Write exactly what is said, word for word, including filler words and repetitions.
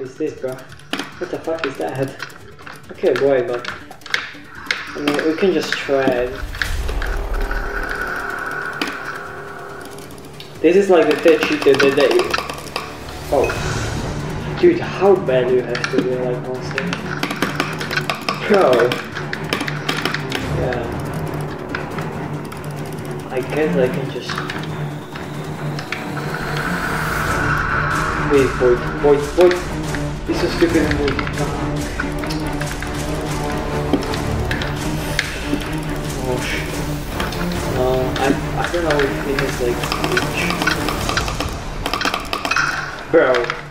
is this, bro? What the fuck is that? Okay, boy, but I mean, we can just try it. This is like the third cheetah that they. Oh, dude, how bad do you have to be like monster? Bro. Yeah. I guess I can just. Wait, void, void, void. This is stupid and void. Oh shit. No, I I don't know if it is like reach. Bro.